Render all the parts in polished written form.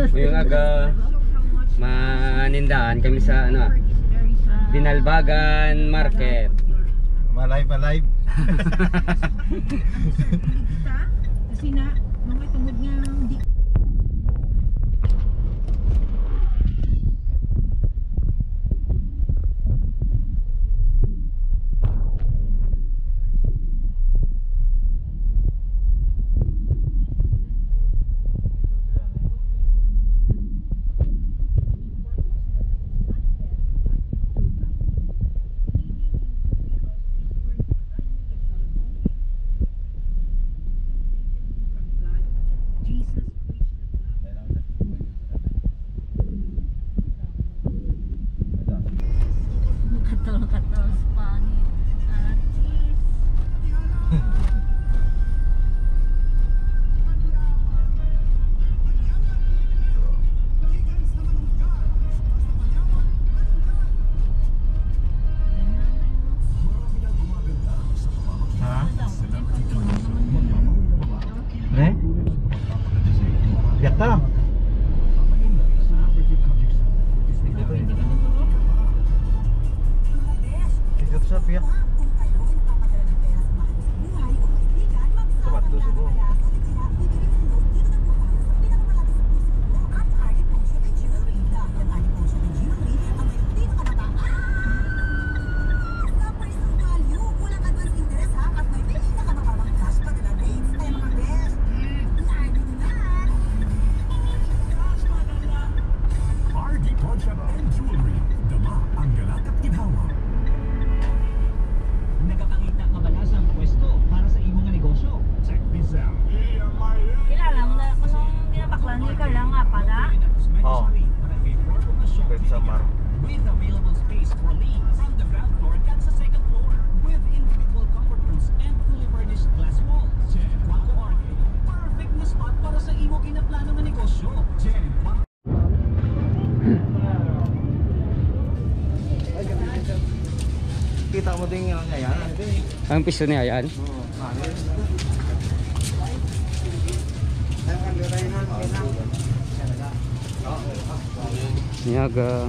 Yung aga manindaan kami sa ano, Binalbagan Market. Malive. Kasi na, mga tungod nga di. Gata. Tigat sa piyak. Sabato subo. Kita mo din yung yan. Ang piso niya yan. Niaga.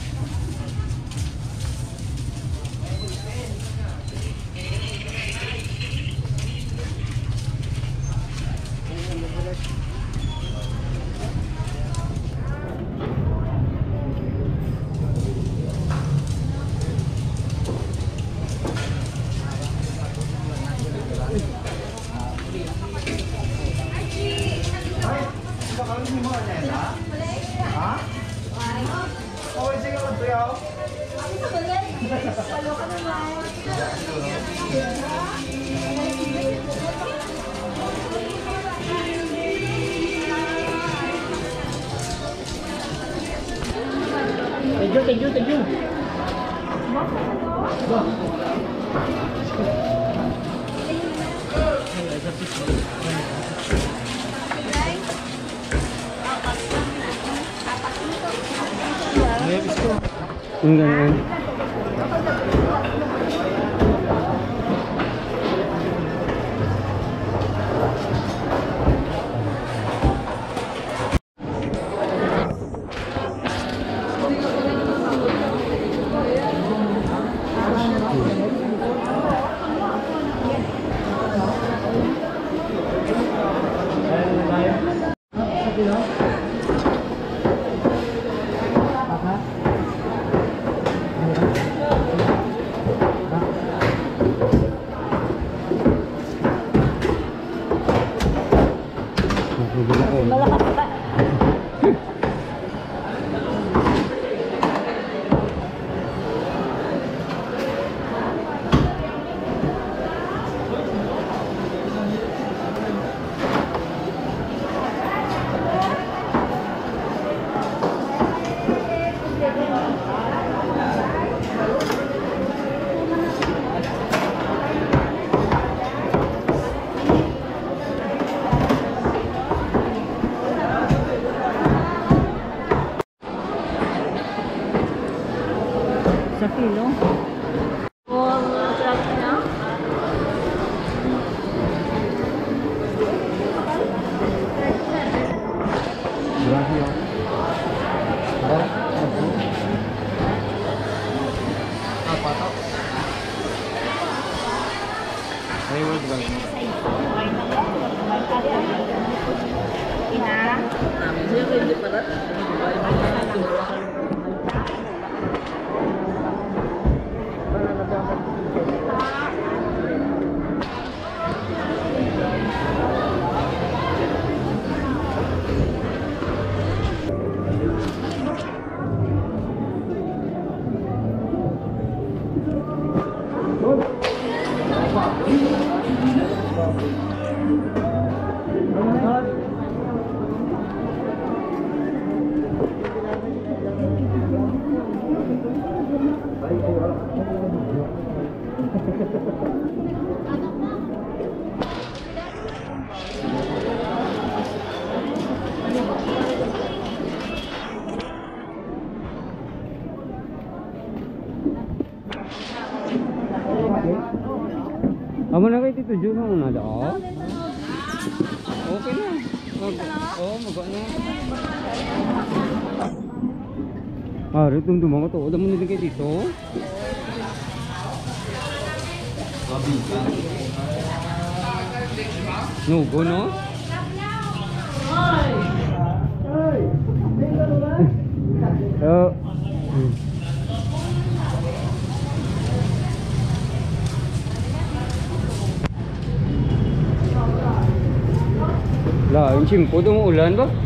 Thank you. Ang ganun. Amo na kay Tito Jun mo na daw. Okay na. Oh, maga na. Ah, tumdum ako to. Alam mo na din kay Tito. No, go no. Oh. Lah, yung simpo doon ulan ba?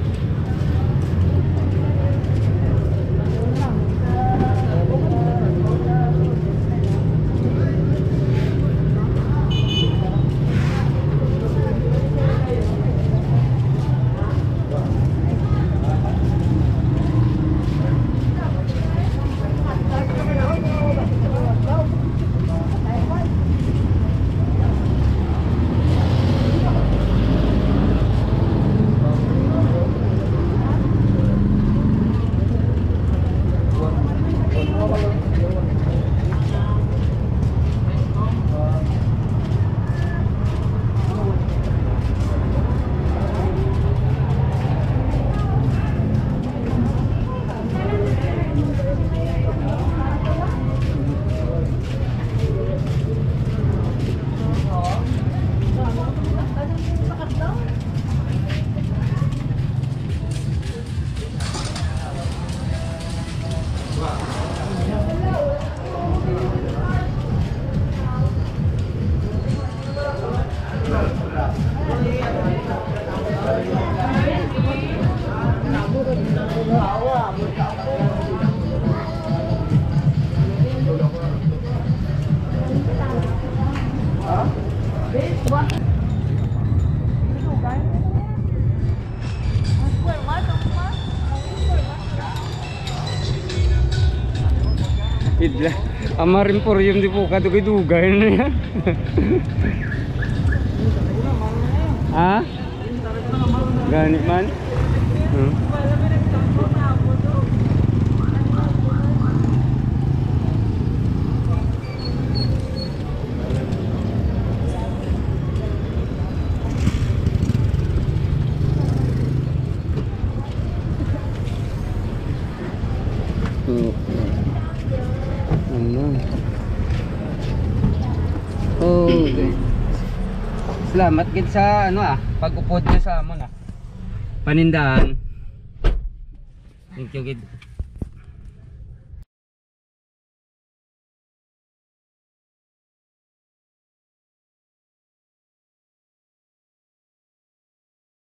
Idla. Amarin por yung di po ka dugay na yan. Ha? Ganit man? Okay. Salamat gid sa ano pag-upod niyo sa amon panindahan. Thank you gid.